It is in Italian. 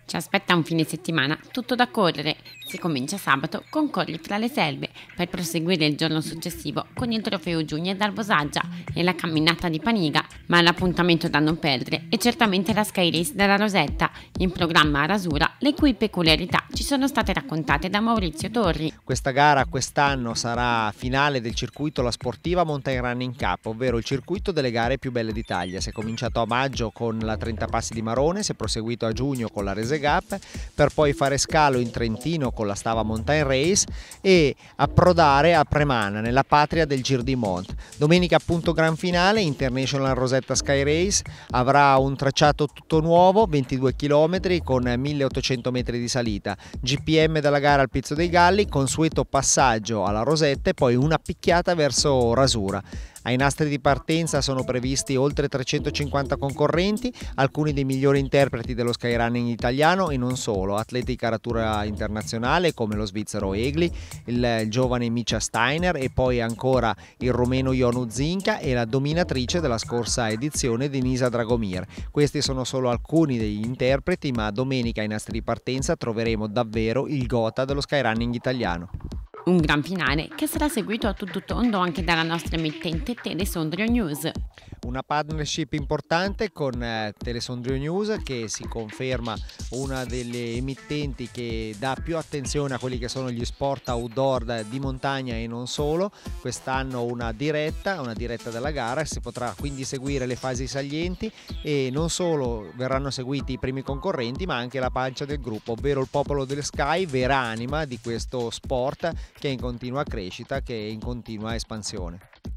Ci aspetta un fine settimana tutto da correre. Si comincia sabato con Corri fra le Selve per proseguire il giorno successivo con il trofeo Junior d'Albosaggia e la camminata di Paniga, ma l'appuntamento da non perdere è certamente la Sky Race della Rosetta, in programma a Rasura, le cui peculiarità ci sono state raccontate da Maurizio Torri. Questa gara quest'anno sarà finale del circuito La Sportiva Mountain Running Cup, ovvero il circuito delle gare più belle d'Italia. Si è cominciato a maggio con la 30 Passi di Marone, si è proseguito a giugno con la Rese Gap, per poi fare scalo in Trentino con la Stava Mountain Race e approdare a Premana, nella patria del Gir di Mont. Domenica appunto gran finale, International Rosetta Sky Race, avrà un tracciato tutto nuovo, 22 km con 1800 metri di salita, GPM dalla gara al Pizzo dei Galli, consueto passaggio alla Rosetta e poi una picchiata verso Rasura. Ai nastri di partenza sono previsti oltre 350 concorrenti, alcuni dei migliori interpreti dello skyrunning italiano e non solo, atleti di caratura internazionale come lo svizzero Egli, il giovane Micha Steiner e poi ancora il romeno Ionu Zinca e la dominatrice della scorsa edizione Denisa Dragomir. Questi sono solo alcuni degli interpreti, ma domenica ai nastri di partenza troveremo davvero il gotha dello skyrunning italiano. Un gran finale che sarà seguito a tutto tondo anche dalla nostra emittente Telesondrio News. Una partnership importante con Telesondrio News, che si conferma una delle emittenti che dà più attenzione a quelli che sono gli sport outdoor di montagna e non solo. Quest'anno una diretta della gara, si potrà quindi seguire le fasi salienti e non solo verranno seguiti i primi concorrenti ma anche la pancia del gruppo, ovvero il popolo del Sky, vera anima di questo sport che è in continua crescita, che è in continua espansione.